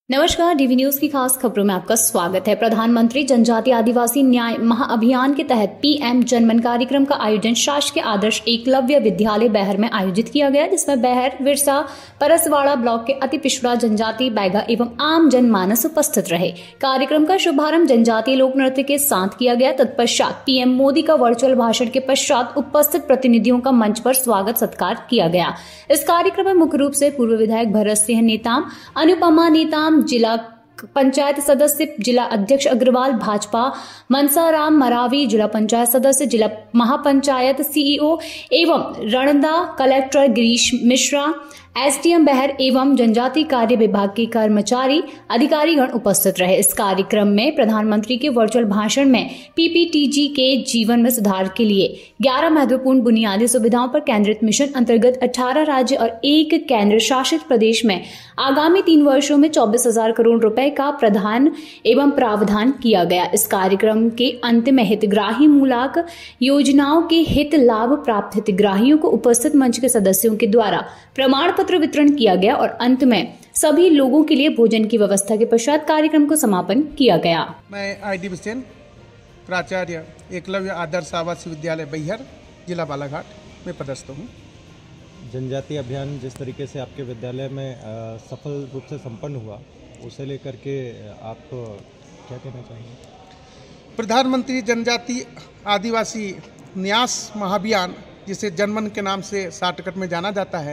नमस्कार, DV news की खास खबरों में आपका स्वागत है। प्रधानमंत्री जनजातीय आदिवासी न्याय महाअभियान के तहत पीएम जनमन कार्यक्रम का आयोजन शासकीय आदर्श एकलव्य विद्यालय बैहर में आयोजित किया गया, जिसमें बैहर, विरसा, परसवाड़ा ब्लॉक के अति पिछड़ा जनजाति बैगा एवं आम जनमानस उपस्थित रहे। कार्यक्रम का शुभारंभ जनजातीय लोक नृत्य के साथ किया गया। तत्पश्चात पीएम मोदी का वर्चुअल भाषण के पश्चात उपस्थित प्रतिनिधियों का मंच पर स्वागत सत्कार किया गया। इस कार्यक्रम में मुख्य रूप से पूर्व विधायक भरत सिंह नेताम, अनुपमा नेताम, जिला पंचायत सदस्य, जिला अध्यक्ष अग्रवाल भाजपा, मनसाराम मरावी, जिला पंचायत सदस्य, जिला महापंचायत सीईओ एवं रणदा कलेक्टर गिरीश मिश्रा, एसडीएम बैहर एवं जनजातीय कार्य विभाग के कर्मचारी अधिकारीगण उपस्थित रहे। इस कार्यक्रम में प्रधानमंत्री के वर्चुअल भाषण में पीपीटीजी के जीवन में सुधार के लिए 11 महत्वपूर्ण बुनियादी सुविधाओं पर केंद्रित मिशन अंतर्गत 18 राज्य और 1 केंद्र शासित प्रदेश में आगामी 3 वर्षों में 24,000 करोड़ रुपए का प्रदान एवं प्रावधान किया गया। इस कार्यक्रम के अंत में हितग्राही मूलक योजनाओं के हित लाभ प्राप्त हितग्राहियों को उपस्थित मंच के सदस्यों के द्वारा प्रमाण पत्र वितरण किया गया और अंत में सभी लोगों के लिए भोजन की व्यवस्था के पश्चात कार्यक्रम को समापन किया गया। मैं आईडी सेन, प्राचार्य एकलव्य आदर्श आवासीय विद्यालय बैहर, जिला बालाघाट में पदस्थ हूँ। जनजातीय अभियान जिस तरीके से आपके विद्यालय में सफल रूप से संपन्न हुआ, उसे लेकर के आप क्या कहना चाहेंगे? प्रधानमंत्री जनजातीय आदिवासी न्यास महाअभियान, जिसे जनमन के नाम से शॉर्टकट में जाना जाता है,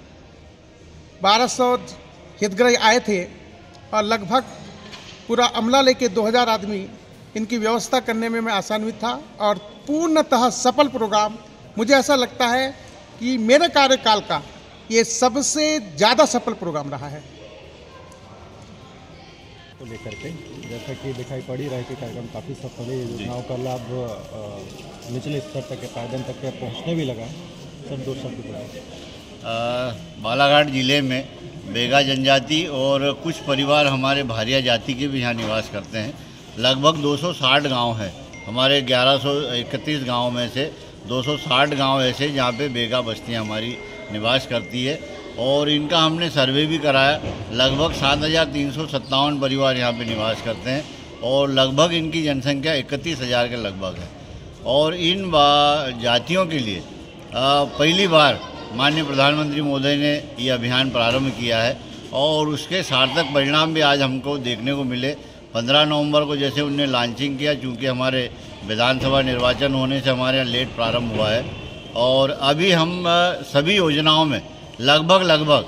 1200 हितग्राही आए थे और लगभग पूरा अमला लेके 2000 आदमी इनकी व्यवस्था करने में मैं आसान्वित था और पूर्णतः सफल प्रोग्राम। मुझे ऐसा लगता है कि मेरे कार्यकाल का ये सबसे ज़्यादा सफल प्रोग्राम रहा है। को लेकर के जैसा कि दिखाई पड़ ही रहा है कि कार्यक्रम काफ़ी सफल है। योजनाओं का लाभ निचले स्तर तक, पायदान तक पहुँचने भी लगा। सर, 2 शब्द बोलिए। बालाघाट ज़िले में बेगा जनजाति और कुछ परिवार हमारे भारिया जाति के भी यहाँ निवास करते हैं। लगभग 260 गांव हैं। हमारे 1131 गांव में से 260 गांव ऐसे जहाँ पे बेगा बस्तियाँ हमारी निवास करती है और इनका हमने सर्वे भी कराया। लगभग 7,357 परिवार यहाँ पे निवास करते हैं और लगभग इनकी जनसंख्या 31,000 के लगभग है। और इन जातियों के लिए पहली बार माननीय प्रधानमंत्री महोदय ने ये अभियान प्रारंभ किया है और उसके सार्थक परिणाम भी आज हमको देखने को मिले। 15 नवंबर को जैसे उनने लॉन्चिंग किया, चूँकि हमारे विधानसभा निर्वाचन होने से हमारे यहाँ लेट प्रारंभ हुआ है और अभी हम सभी योजनाओं में लगभग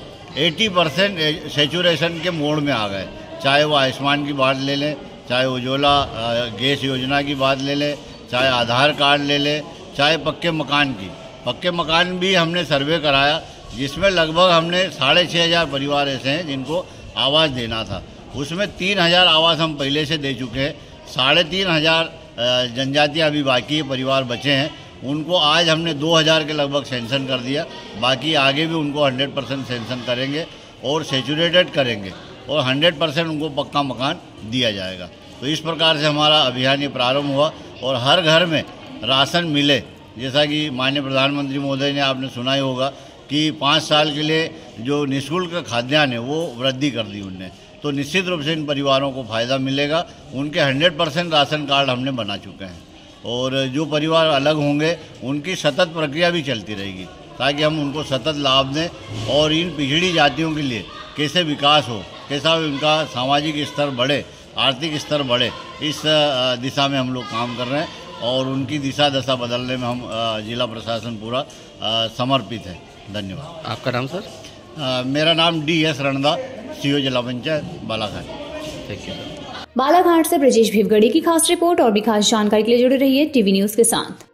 80% सेचुरेशन के मोड में आ गए। चाहे वो आयुष्मान की बात ले लें, चाहे उज्ज्वला गैस योजना की बात ले लें, चाहे आधार कार्ड ले लें, चाहे पक्के मकान भी हमने सर्वे कराया, जिसमें लगभग हमने 6,500 परिवार ऐसे हैं जिनको आवास देना था। उसमें 3,000 आवास हम पहले से दे चुके हैं। 3,500 जनजातियाँ अभी बाकी परिवार बचे हैं, उनको आज हमने 2,000 के लगभग सेंशन कर दिया। बाकी आगे भी उनको 100% सेंशन करेंगे और सेचुरेटेड करेंगे और 100% उनको पक्का मकान दिया जाएगा। तो इस प्रकार से हमारा अभियान ये प्रारंभ हुआ और हर घर में राशन मिले। जैसा कि माननीय प्रधानमंत्री महोदय ने, आपने सुना ही होगा कि 5 साल के लिए जो निःशुल्क खाद्यान्न है वो वृद्धि कर दी उनने। तो निश्चित रूप से इन परिवारों को फ़ायदा मिलेगा। उनके 100% राशन कार्ड हमने बना चुके हैं और जो परिवार अलग होंगे उनकी सतत प्रक्रिया भी चलती रहेगी ताकि हम उनको सतत लाभ दें और इन पिछड़ी जातियों के लिए कैसे विकास हो, कैसा उनका सामाजिक स्तर बढ़े, आर्थिक स्तर बढ़े, इस दिशा में हम लोग काम कर रहे हैं और उनकी दिशा दशा बदलने में हम जिला प्रशासन पूरा समर्पित है। धन्यवाद। आपका नाम सर? मेरा नाम DS रणदा, सीओ जिला panchayat Balaghat. Thank you sir. Balaghat से ब्रजेश भिवगड़ी की खास रिपोर्ट। और भी खास जानकारी के लिए जुड़े रहिए टीवी न्यूज के साथ।